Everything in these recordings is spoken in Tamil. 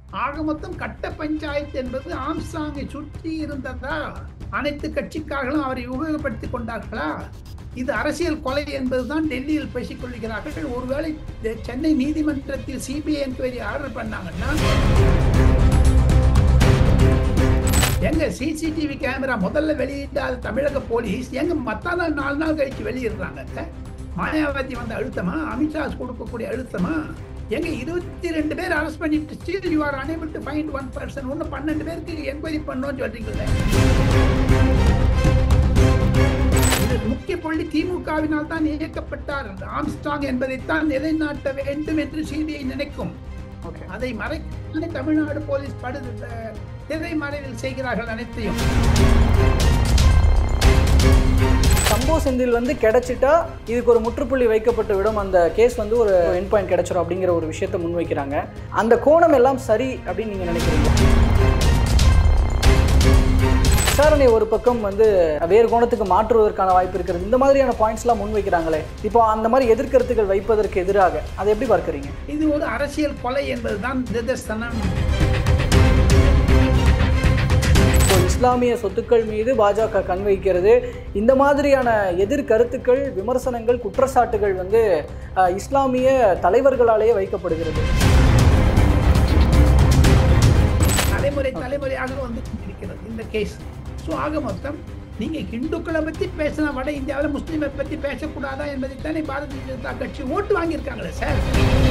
ஆக மொத்தம் கட்ட பஞ்சாயத்து என்பது ஆம்ஸ்ட்ராங்கை சுற்றி இருந்ததா? அனைத்து கட்சிக்காரர்களும் அவரை உபயோகப்படுத்திக் கொண்டார்களா? இது அரசியல் கொலை என்பதுதான் டெல்லியில் பேசிக் கொள்கிறார்கள். ஒருவேளை சென்னை நீதிமன்றத்தில் சிபிஐ என்கொயரி ஆர்டர் பண்ணாங்கன்னா, எங்க சிசிடிவி கேமரா முதல்ல வெளியிட்டாத தமிழக போலீஸ் எங்க மத்த நாள் 4 நாள் கழிச்சு வெளியிடுறாங்க? மாயாவதி வந்த அழுத்தமா? அமித்ஷா கொடுக்கக்கூடிய அழுத்தமா? எங்க 22 பேர் அரெஸ்ட் பண்ணிட்டு still you are unable to find one person. இன்னும் 12 பேருக்கு என்கொயரி பண்ணோம்னு சொல்றீங்களே. முக்கிய புள்ளி திமுகவினால் தான் இயக்கப்பட்டார் ஆம்ஸ்ட்ராங் என்பதைத்தான் நிலைநாட்ட வேண்டும் என்று சிபிஐ நினைக்கும். அதை மறைக்க தமிழ்நாடு போலீஸ் திரைமறைவில் செய்கிறார்கள் அனைத்தையும். சம்போ செந்தில் வந்து கிடைச்சிட்டா இதுக்கு ஒரு முற்றுப்புள்ளி வைக்கப்பட்டு விடும், அந்த கேஸ் வந்து ஒரு எண்ட் பாயிண்ட் கிடைச்சிடும் அப்படிங்கிற ஒரு விஷயத்தை முன்வைக்கிறாங்க. அந்த கோணம் எல்லாம் சரி அப்படின்னு நீங்க நினைக்கிறீங்க? விசாரணை ஒரு பக்கம் வந்து வேறு கோணத்துக்கு மாற்றுவதற்கான வாய்ப்பு இருக்கிறது. இந்த மாதிரியான பாயிண்ட்ஸ்லாம் முன்வைக்கிறாங்களே, இப்போ அந்த மாதிரி எதிர்கருத்துக்கள் வைப்பதற்கு எதிராக அதை எப்படி பார்க்குறீங்க? இது ஒரு அரசியல் கொலை என்பதுதான் நிதர்சனம். இஸ்லாமிய சொத்துக்கள் மீது பாஜக கண் வைக்கிறது. இந்த மாதிரியான எதிர்கருத்துக்கள், விமர்சனங்கள், குற்றச்சாட்டுகள் வந்து இஸ்லாமிய தலைவர்களாலேயே வைக்கப்படுகிறது. தலைமுறையாக வந்து இருக்கிறது இந்த கேஸ். ஸோ ஆக மொத்தம் நீங்க இந்துக்களை பத்தி பேசினா வட இந்தியாவில் முஸ்லீமை பத்தி பேசக்கூடாதா என்பதைத்தானே பாரதிய ஜனதா கட்சி ஓட்டு வாங்கியிருக்காங்களே சார்.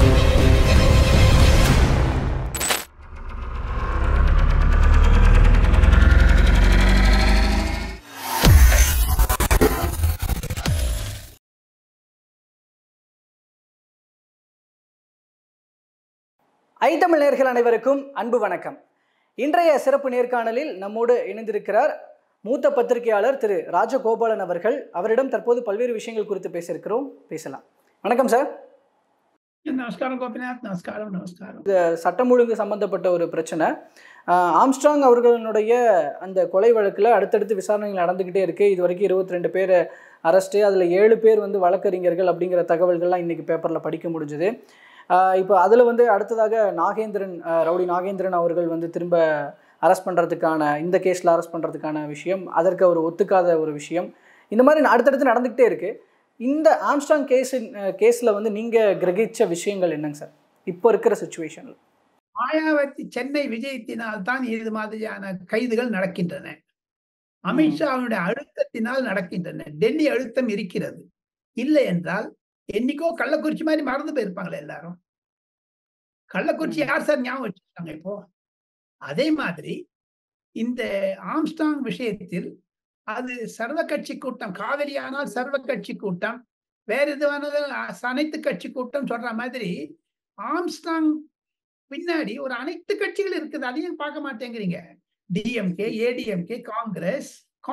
ஐத்தமிழ் நேயர்கள் அனைவருக்கும் அன்பு வணக்கம். இன்றைய சிறப்பு நேர்காணலில் நம்மோடு இணைந்திருக்கிறார் மூத்த பத்திரிகையாளர் திரு ராஜகோபாலன் அவர்கள். அவரிடம் தற்போது பல்வேறு விஷயங்கள் குறித்து பேசியிருக்கிறோம், பேசலாம். வணக்கம் சார். நமஸ்காரம் கோபிநாத். நமஸ்காரம். நமஸ்காரம். இந்த சட்டம் ஒழுங்கு சம்பந்தப்பட்ட ஒரு பிரச்சனை. ஆம்ஸ்ட்ராங் அவர்களுடைய அந்த கொலை வழக்கில் அடுத்தடுத்து விசாரணைகள் நடந்துக்கிட்டே இருக்குது. இது வரைக்கும் 22 பேர் அரெஸ்ட்டு, அதில் 7 பேர் வந்து வழக்கறிஞர்கள் அப்படிங்கிற தகவல்கள்லாம் இன்றைக்கி பேப்பரில் படிக்க முடிஞ்சுது. இப்போ அதில் வந்து அடுத்ததாக ரவுடி நாகேந்திரன் அவர்கள் வந்து திரும்ப அரெஸ்ட் பண்ணுறதுக்கான, இந்த கேஸில் அரெஸ்ட் பண்ணுறதுக்கான விஷயம், அதற்கு அவர் ஒத்துக்காத ஒரு விஷயம், இந்த மாதிரி அடுத்தடுத்து நடந்துக்கிட்டே இருக்குது. இந்த ஆம்ஸ்ட்ராங் கேஸில் வந்து நீங்கள் கிரகிச்ச விஷயங்கள் என்னங்க சார் இப்போ இருக்கிற சுச்சுவேஷனில்? மாயாவதி சென்னை விஜயத்தினால் தான் இது மாதிரியான கைதுகள் நடக்கின்றன. அமித்ஷாவுடைய அழுத்தத்தினால் நடக்கின்றன. டெல்லி அழுத்தம் இருக்கிறது. இல்லை என்றால் என்னைக்கோ கள்ளக்குறிச்சி மாதிரி மறந்து போயிருப்பாங்களே எல்லாரும். கள்ளக்குறிச்சி யார் சார் ஞாபகம் வச்சிருக்காங்க இப்போ? அதே மாதிரி இந்த ஆம்ஸ்ட்ராங் விஷயத்தில் அது சர்வ கட்சி கூட்டம், காவிரி ஆனால் சர்வ கட்சி கூட்டம், வேற எதுவானது அனைத்து கட்சி கூட்டம் சொல்ற மாதிரி ஆம்ஸ்ட்ராங் பின்னாடி ஒரு அனைத்து கட்சிகள் இருக்குது. அதையும் பார்க்க மாட்டேங்கிறீங்க. டிஎம்கே, ஏடிஎம்கே, காங்கிரஸ்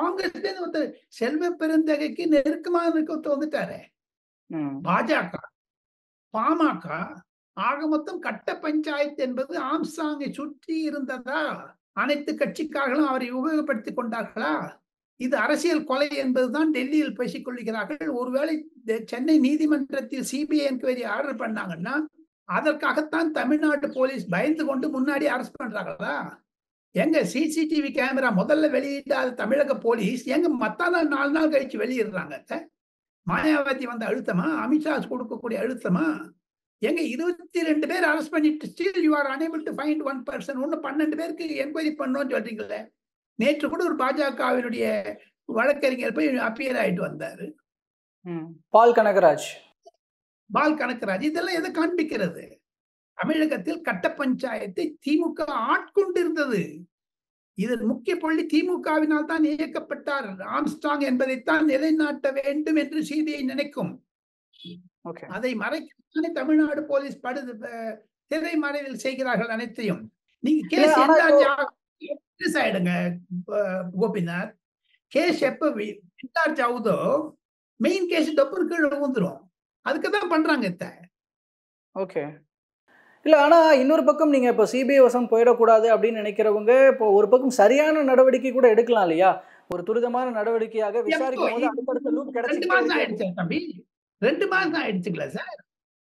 செல்வ பெருந்தகைக்கு நெருக்கமாக இருக்க வந்துட்டாரு. பாஜக, பாமக, ஆக மொத்தம் கட்ட பஞ்சாயத்து என்பது ஆம்ஸ்ட்ராங்கை சுற்றி இருந்ததா? அனைத்து கட்சிக்காரர்களும் அவரை உபயோகப்படுத்திக் கொண்டார்களா? இது அரசியல் கொலை என்பதுதான் டெல்லியில் பேசிக் கொள்கிறார்கள். ஒருவேளை சென்னை நீதிமன்றத்தில் சிபிஐ என்கொயரி ஆர்டர் பண்ணாங்கன்னா அதற்காகத்தான் தமிழ்நாடு போலீஸ் பயந்து கொண்டு முன்னாடி அரெஸ்ட் பண்றாங்களா? எங்க சிசிடிவி கேமரா முதல்ல வெளியிட்டாத தமிழக போலீஸ் எங்க மத்த நாள் 4 நாள் கழிச்சு வெளியிடுறாங்க? மாயாவதி வந்த அழுத்தமா? அமித்ஷா கொடுக்கக்கூடிய அழுத்தமா? எங்க 22 பேர் அரெஸ்ட் பண்ணிட்டு still you are unable to find one person. இன்னும் 12 பேருக்கு என்கொயரி பண்ணோம்னு சொல்றீங்களே. நேற்று கூட ஒரு பாஜகவினுடைய வழக்கறிஞர் போய் அப்பியர் ஆயிட்டு வந்தாரு. பால் கனகராஜ். இதெல்லாம் எதை காண்பிக்கிறது? தமிழகத்தில் கட்ட பஞ்சாயத்தை திமுக ஆட்கொண்டிருந்தது. இதில் முக்கிய புள்ளி திமுகவினால் தான் இயக்கப்பட்டார் ஆம்ஸ்ட்ராங் என்பதைத்தான் நிலைநாட்ட வேண்டும் என்று சிபிஐ நினைக்கும். அதை மறைக்க தமிழ்நாடு போலீஸ் திரைமறைவில் செய்கிறார்கள் அனைத்தையும். நீங்க கேஸ் ஆயிடுங்க கோபிநாத். கேஸ் எப்ப இன்சார்ஜ் ஆகுதோ மெயின் கேஸ் டப்புனு கீழே வந்துரும். அதுக்குதான் பண்றாங்க. ஓகே. இல்லை, ஆனால் இன்னொரு பக்கம் நீங்கள் இப்போ சிபிஐ வசம் போயிடக்கூடாது அப்படின்னு நினைக்கிறவங்க இப்போ ஒரு பக்கம் சரியான நடவடிக்கை கூட எடுக்கலாம் இல்லையா? ஒரு துரிதமான நடவடிக்கையாக விசாரிக்கும் போது அடுத்தடுத்த லூப் கிடைச்சு 2 மாசம் ஆயிடுச்சு தம்பி. 2 மாசம் ஆயிடுச்சுங்களா சார்?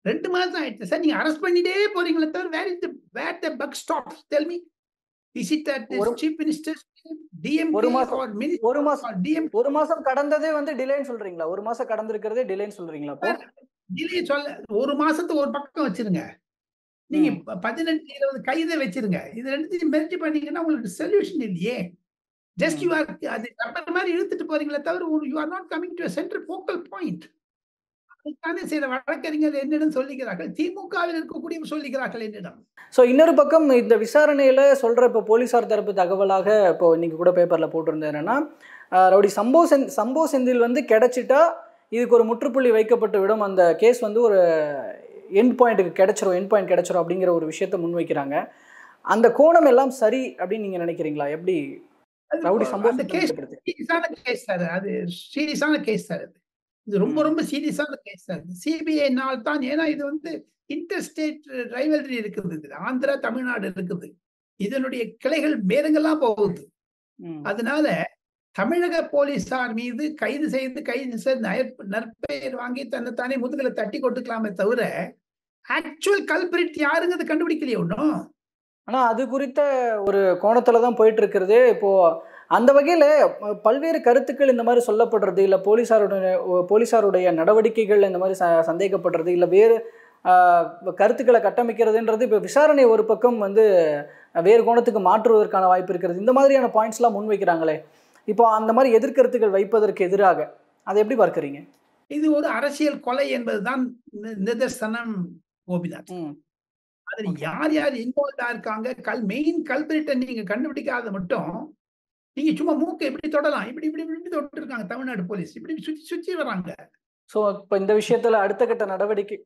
2 மாசம் ஆயிடுச்சு சார். நீங்க அரெஸ்ட் பண்ணிட்டே போறீங்களே தவிர where the buck stops tell me. Is it at the ஒரு சீஃப் மினிஸ்டர், ஒரு டிஎம்கே மாசம் ஆர் ஒரு மினிஸ்டர் மாசம் ஆர் டிஎம் ஒரு மாசம் கடந்ததே வந்து டிலேன்னு சொல்றீங்களா? ஒரு மாசம் கடந்திருக்கிறதே டிலேன்னு சொல்றீங்களா அப்போ? டிலே சொல்ல 1 மாசத்துக்கு ஒரு பக்கம் வச்சிருங்க. நீங்க ம். 18, 20 கைத வச்சிருங்க. இது 2த்தையும் மெர்ஜ் பண்ணீங்கன்னா உங்களுக்கு சொல்யூஷன் இல்லையே. Just you hmm. ஆர் அது ரப்பர் மாரி இழுத்துட்டு போறீங்களே தவிர you are not coming to a central focal point. அதுதானே சில வழக்கறிஞர்கள் என்னிடம் சொல்லுகிறார்கள். திமுகவில் இருக்கக்கூடியவர்கள் சொல்லுகிறார்கள் என்னிடம். ஸோ இன்னொரு பக்கம் இந்த விசாரணையில சொல்ற இப்போ போலீசார் தரப்பு தகவலாக இப்போ இன்னைக்கு கூட பேப்பர்ல போட்டிருந்தது என்னன்னா, ரவுடி சம்போ செந்தில் வந்து கிடைச்சிட்டா இதுக்கு ஒரு முற்றுப்புள்ளி வைக்கப்பட்டு விடும். அந்த கேஸ் வந்து ஒரு எண்ட் பாயிண்ட் கிடைச்சிரும் அப்படிங்கிற ஒரு விஷயத்தை முன்வைக்கிறாங்க. அந்த கோணம் எல்லாம் சரி அப்படின்னு நீங்க நினைக்கிறீங்களா? எப்படி ரவுடி சம்போ அந்த செந்தில் கேஸ் மட்டுப்படுத்தி? சீரியஸான கேஸ் சார். அது சீரியஸான கேஸ் சார் அது. இது ரொம்ப ம். ரொம்ப சீரியஸான கேஸ் சார். சிபிஐனால் தான். ஏன்னா இது வந்து இன்டர் ஸ்டேட் ரைவல்ரி இருக்குது. இதுல ஆந்திரா, தமிழ்நாடு இருக்குது. இதனுடைய கிளைகள் வேறெங்கெல்லாம் போகுது. ம். அதனால தமிழக போலீசார் மீது கைது செய்து நற்பெயர் வாங்கி தன்னைத்தானே முதுகுல தட்டி கொட்டுக்கலாமே தவிர ஆக்சுவல் கல்பிரிட் யாருங்கிறது கண்டுபிடிக்கலையே ஒன்றும். ஆனா அது குறித்த ஒரு கோணத்துல தான் போயிட்டு இருக்கிறது. இப்போ அந்த வகையில பல்வேறு கருத்துக்கள் இந்த மாதிரி சொல்லப்படுறது, இல்ல போலீசாருடைய நடவடிக்கைகள் இந்த மாதிரி சந்தேகப்படுறது, இல்ல வேறு கருத்துக்களை கட்டமைக்கிறதுன்றது இப்போ விசாரணை ஒரு பக்கம் வந்து வேறு கோணத்துக்கு மாற்றுவதற்கான வாய்ப்பு இருக்கிறது. இந்த மாதிரியான பாயிண்ட்ஸ்லாம் முன்வைக்கிறாங்களே, இப்போ அந்த மாதிரி எதிர்கருத்துக்கள் வைப்பதற்கு எதிராக அதை எப்படி பார்க்குறீங்க? இது ஒரு அரசியல் கொலை என்பதுதான் நிதர்சனம் கோபிநாத். ம். அதுல ஓகே. யார் யார் இன்வால்வ்டா இருக்காங்க, மெயின் கல்பிரிட்டை நீங்க கண்டுபிடிக்காத மட்டும் நீங்க சும்மா மூக்கை இப்படி தொடலாம். இப்படி இப்படி இப்படி தொட்டு இருக்காங்க தமிழ்நாடு போலீஸ். இப்படி சுத்தி சுத்தி வராங்க. ஸோ இப்போ இந்த விஷயத்துல அடுத்த கட்ட நடவடிக்கை.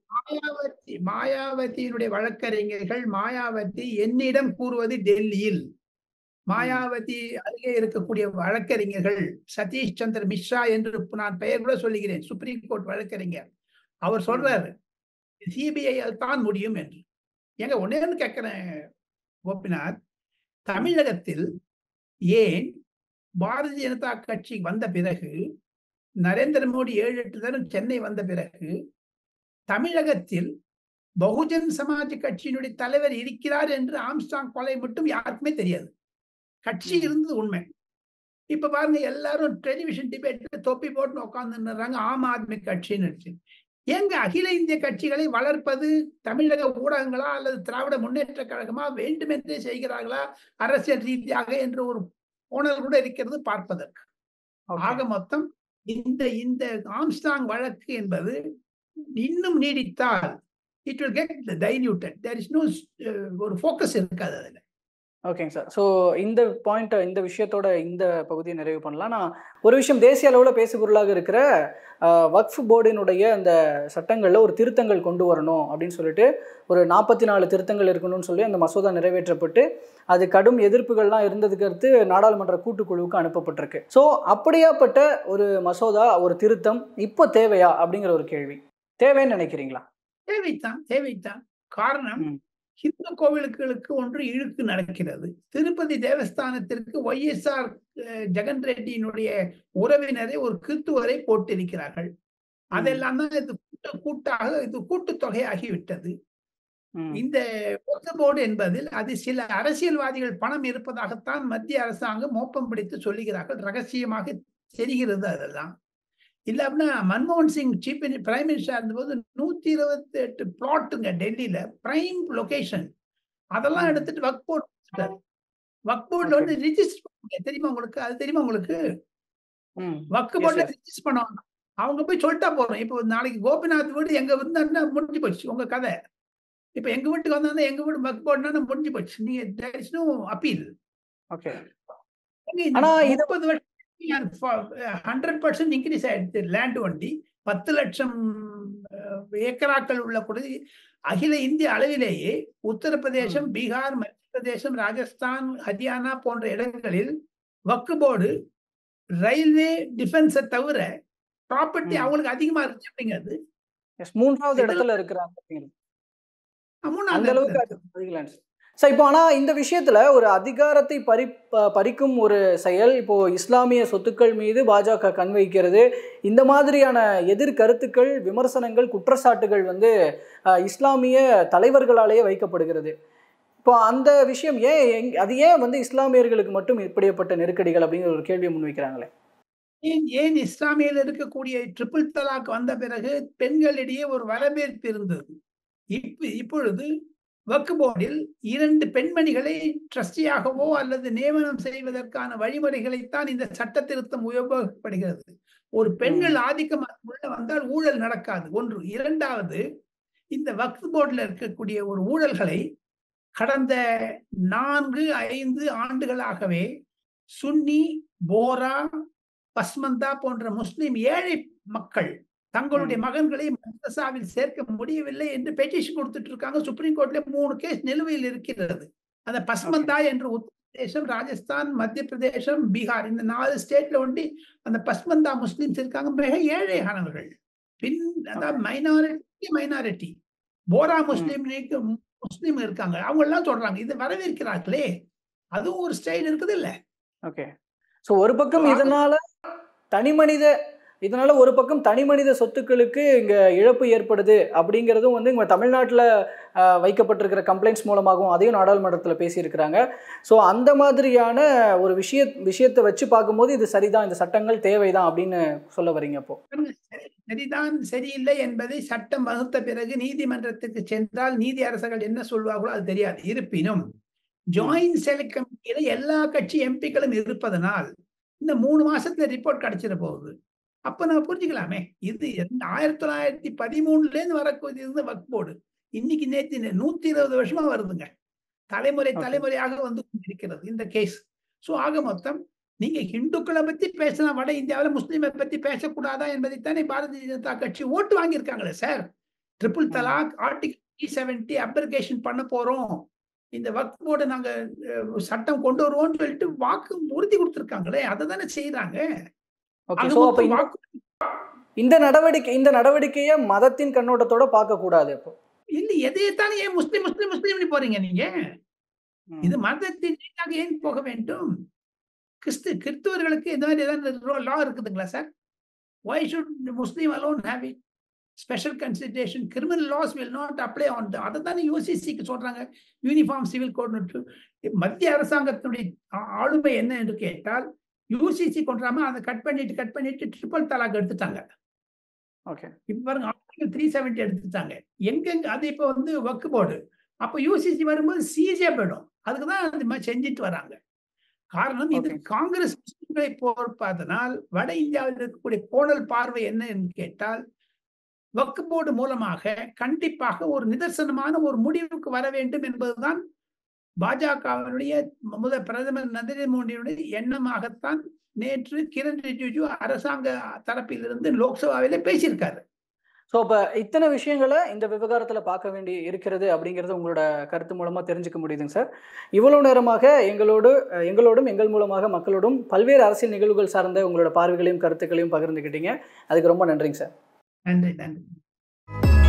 மாயாவதியினுடைய வழக்கறிஞர்கள் மாயாவதி என்னிடம் கூறுவது டெல்லியில். ம். மாயாவதி அருகே இருக்கக்கூடிய வழக்கறிஞர்கள் சதீஷ் சந்திர மிஸ்ரா என்று நான் பெயர் கூட சொல்லுகிறேன். சுப்ரீம் கோர்ட் வழக்கறிஞர். அவர் ம். சொல்றாரு சிபிஐயால் தான் முடியும் என்று. ஏங்க ஒன்னே ஒன்று கேட்கிறேன் கோபிநாத். தமிழகத்தில் ஏன் பாரதிய ஜனதா கட்சி வந்த பிறகு, நரேந்திர மோடி 7, 8 தரம் சென்னை வந்த பிறகு, தமிழகத்தில் பகுஜன் சமாஜ் கட்சியினுடைய தலைவர் இருக்கிறார் என்று ஆம்ஸ்ட்ராங் கொலை மட்டும் யாருக்குமே தெரியாது. கட்சி ம். இருந்தது உண்மை. இப்ப பாருங்க எல்லாரும் டெலிவிஷன் டிபேட்ல தொப்பி போட்டு உட்கார்ந்துறாங்க ஆம் ஆத்மி கட்சின்னு. ஏங்க அகில இந்திய கட்சிகளை வளர்ப்பது தமிழக ஊடகங்களா அல்லது திராவிட முன்னேற்ற கழகமா வேண்டுமென்றே செய்கிறார்களா அரசியல் ரீதியாக என்ற ஒரு உணர்வு கூட இருக்கிறது பார்ப்பதற்கு. ஓகே. ஆக மொத்தம் இந்த இந்த ஆம்ஸ்ட்ராங் வழக்கு என்பது இன்னும் நீடித்தால் it will get diluted. There is no ஒரு ஃபோக்கஸ் இருக்காது அதுல. ஓகேங்க சார். ஸோ இந்த விஷயத்தோட இந்த பகுதியை நிறைவு பண்ணலாம். நான் ஒரு விஷயம் தேசிய அளவில் பேசுபொருளாக இருக்கிற வக்ஃப் போர்டினுடைய அந்த சட்டங்களில் ஒரு திருத்தங்கள் கொண்டு வரணும் அப்படின்னு சொல்லிட்டு ஒரு 44 திருத்தங்கள் இருக்கணும்னு சொல்லி அந்த மசோதா நிறைவேற்றப்பட்டு அது கடும் எதிர்ப்புகள்லாம் இருந்ததுக்கு அடுத்து நாடாளுமன்ற கூட்டுக்குழுவுக்கு அனுப்பப்பட்டிருக்கு. ஸோ அப்படியாப்பட்ட ஒரு மசோதா, ஒரு திருத்தம் இப்போ தேவையா அப்படிங்கிற ஒரு கேள்வி. தேவைன்னு நினைக்கிறீங்களா? தேவைத்தான். காரணம் ஹிந்து கோவில்களுக்கு ஒன்று இழுக்கு நடக்கிறது. திருப்பதி தேவஸ்தானத்திற்கு ஒய்எஸ்ஆர் ஜெகன் ரெட்டியினுடைய உறவினரை ஒரு கிறித்துவரை போட்டிருக்கிறார்கள். அதெல்லாம் தான் இது கூட்டுத்தொகையாகிவிட்டது. இந்த வக்ஃப் போர்டு என்பதில் அது சில அரசியல்வாதிகள் பணம் இருப்பதாகத்தான் மத்திய அரசாங்கம் மோப்பம் பிடித்து சொல்லுகிறார்கள். ரகசியமாக தெரிகிறது அதெல்லாம். இல்ல அப்படின்னா மன்மோகன் சிங் பிரைம் மினிஸ்டர் இருந்தபோது 128 பிளாட்டுங்க டெல்லியில பிரைம் லொகேஷன். அதெல்லாம் எடுத்துட்டு வக்ஃப் போர்டுல வந்து ரிஜிஸ்டர் தெரியுமா உங்களுக்கு? அது தெரியுமா உங்களுக்கு? வக்ஃப் போர்டுல ரிஜிஸ்டர் பண்ணுவாங்க. அவங்க போய் சொல்லிட்டா போறோம். இப்போ நாளைக்கு கோபிநாத் வீடு எங்க இருந்தா முடிஞ்சு போச்சு உங்க கதை. இப்ப எங்க வீட்டுக்கு வந்தா எங்க வீடு வக்ஃப் போர்டுனா முடிஞ்சு போச்சு. நீங்க there is no appeal. Okay. ஆனா 30 வருஷம் 100% இன்க்ரீஸ் ஆயிடுச்சு லேண்ட் ஒண்டி. 10 லட்சம் ஏக்கராக்கள் உள்ள கூட அகில இந்திய அளவிலேயே உத்தரப்பிரதேசம், பீகார், மத்திய பிரதேசம், ராஜஸ்தான், ஹரியானா போன்ற இடங்களில் வக்ஃப் போர்டு ரயில்வே டிஃபென்ஸை தவிர ப்ராப்பர்ட்டி அவங்களுக்கு அதிகமா இருக்கு அப்படிங்கிறது. 3வது இடத்துல இருக்கிறாங்க. அந்த அளவுக்கு சார் இப்போ ஆனால் இந்த விஷயத்தில் ஒரு அதிகாரத்தை பறிக்கும் ஒரு செயல் இப்போது இஸ்லாமிய சொத்துக்கள் மீது பாஜக கண் வைக்கிறது. இந்த மாதிரியான எதிர்கருத்துக்கள், விமர்சனங்கள், குற்றச்சாட்டுகள் வந்து இஸ்லாமிய தலைவர்களாலேயே வைக்கப்படுகிறது. இப்போ அந்த விஷயம் அது ஏன் வந்து இஸ்லாமியர்களுக்கு மட்டும் இப்படிப்பட்ட நெருக்கடிகள் அப்படிங்கிற ஒரு கேள்வியை முன்வைக்கிறாங்களே? ஏன் இஸ்லாமியில் இருக்கக்கூடிய ட்ரிபிள் தலாக் வந்த பிறகு பெண்களிடையே ஒரு வரவேற்பு இருந்தது. இப்பொழுது வக்ஃப் போர்டில் 2 பெண்மணிகளை ட்ரஸ்டியாகவோ அல்லது நியமனம் செய்வதற்கான வழிமுறைகளைத்தான் இந்த சட்ட திருத்தம் உபயோகப்படுகிறது. ஒரு பெண்கள் ஆதிக்கம் உள்ள வந்தால் ஊழல் நடக்காது. ஒன்று. இரண்டாவது, இந்த வக்ஃப் போர்டில் இருக்கக்கூடிய ஒரு ஊழல்களை கடந்த 4-5 ஆண்டுகளாகவே சுன்னி, போரா, பஸ்மந்தா போன்ற முஸ்லிம் ஏழை மக்கள் தங்களுடைய மகன்களை மதரசாவில் சேர்க்க முடியவில்லை என்று பெட்டிஷன் கொடுத்துட்டு இருக்காங்க. சுப்ரீம் கோர்ட்ல 3 கேஸ் நிலுவையில் இருக்கிறது. அந்த பஸ்மந்தா என்று உத்தரப்பிரதேசம், ராஜஸ்தான், மத்திய பிரதேசம், பீகார் இந்த 4 ஸ்டேட்ல ஒண்டி அந்த பஸ்மந்தா முஸ்லிம்ஸ் இருக்காங்க. மிக ஏழையானவர்கள். அதாவது மைனாரிட்டி போரா முஸ்லீம் இருக்காங்க. அவங்க எல்லாம் சொல்றாங்க இது வரவேற்கிறார்களே. அதுவும் ஒரு ஸ்டைல் இருக்குது இல்ல. ஓகே. சோ ஒரு பக்கம் இதனால ஒரு பக்கம் தனி மனித சொத்துக்களுக்கு இங்க இழப்பு ஏற்படுது அப்படிங்கிறதும் வந்து இங்க தமிழ்நாட்டில் வைக்கப்பட்டிருக்கிற கம்ப்ளைண்ட்ஸ் மூலமாகவும் அதையும் நாடாளுமன்றத்தில் பேசியிருக்கிறாங்க. ஸோ அந்த மாதிரியான ஒரு விஷயத்தை வச்சு பார்க்கும்போது இது சரிதான், இந்த சட்டங்கள் தேவைதான் அப்படின்னு சொல்ல வரீங்க. அப்போ சரிதான் சரியில்லை என்பதை சட்டம் வகுத்த பிறகு நீதிமன்றத்துக்கு சென்றால் நீதி அரசர்கள் என்ன சொல்வார்களோ அது தெரியாது. இருப்பினும் ஜாயிண்ட் செலக்ட் கமிட்டியில எல்லா கட்சி எம்பிக்களும் இருப்பதனால் இந்த 3 மாசத்துல ரிப்போர்ட் கிடைச்சிட போகுது. அப்ப நம்ம புரிஞ்சுக்கலாமே. இது 1913ல இருந்து வரக்கூடிய வக்ஃப் போர்டு இன்னைக்கு நேற்று 120 வருஷமா வருதுங்க. தலைமுறையாக வந்து இருக்கிறது இந்த கேஸ். சோ ஆக மொத்தம் நீங்க ஹிந்துக்களை பத்தி பேசினா வட இந்தியாவில் முஸ்லீமை பத்தி பேசக்கூடாதா என்பதைத்தானே பாரதிய ஜனதா கட்சி ஓட்டு வாங்கியிருக்காங்களே sir. Triple talaq, article 370 application பண்ண போறோம், இந்த வக்ஃப் போர்டு நாங்க சட்டம் கொண்டு வருவோம்னு சொல்லிட்டு வாக்கு உறுதி கொடுத்திருக்காங்களே, அதை தானே செய்யறாங்க. இந்த நடவடிக்கையை மதத்தின் கண்ணோட்டத்தோட பார்க்க கூடாது. அப்போ இல்ல எதையத்தானே ஏன் முஸ்லீம் போறீங்க நீங்க? இது மதத்தின் ஏன் போக வேண்டும்? கிறிஸ்துவர்களுக்கு இந்த மாதிரி ஏதாவது லா இருக்குதுங்களா sir? Why should Muslim alone have it? Special consideration. Criminal laws will not apply on them. அதுதானே யூசிசிக்கு சொல்றாங்க, யூனிஃபார்ம் சிவில் கோட். மத்திய அரசாங்கத்தினுடைய ஆளுமை என்ன என்று கேட்டால் யூசிசி கொண்டாம அதை கட் பண்ணிட்டு ட்ரிபிள் தலாக் எடுத்துட்டாங்க. ஓகே. இப்ப பாருங்க, ஆர்டிகல் 370 எடுத்துட்டாங்க. எங்க அது இப்ப வந்து வக்ஃப் போர்டு. அப்ப யூசிசி வரும்போது சிஜே போயிடும். அதுக்குதான் அந்த மாதிரி செஞ்சுட்டு வராங்க. காரணம் இது காங்கிரஸ் முஸ்லிம்களை போர்ப்பதனால் வட இந்தியாவில் இருக்கக்கூடிய கோணல் பார்வை என்ன என்று கேட்டால் வக்ஃப் போர்டு மூலமாக கண்டிப்பாக ஒரு நிதர்சனமான ஒரு முடிவுக்கு வர வேண்டும் என்பதுதான் பாஜகவினுடைய பிரதமர் நரேந்திர மோடியுடைய எண்ணமாகத்தான் நேற்று கிரண் ரிஜிஜு அரசாங்க தரப்பிலிருந்து லோக்சபாவிலே பேசியிருக்காரு. ஸோ இப்போ இத்தனை விஷயங்களை இந்த விவகாரத்தில் பார்க்க வேண்டி இருக்கிறது அப்படிங்கிறது உங்களோட கருத்து மூலமாக தெரிஞ்சுக்க முடியுதுங்க சார். இவ்வளவு நேரமாக எங்களோடும் எங்கள் மூலமாக மக்களோடும் பல்வேறு அரசியல் நிகழ்வுகள் சார்ந்த உங்களோட பார்வைகளையும் கருத்துக்களையும் பகிர்ந்துக்கிட்டீங்க. அதுக்கு ரொம்ப நன்றிங்க சார். நன்றி.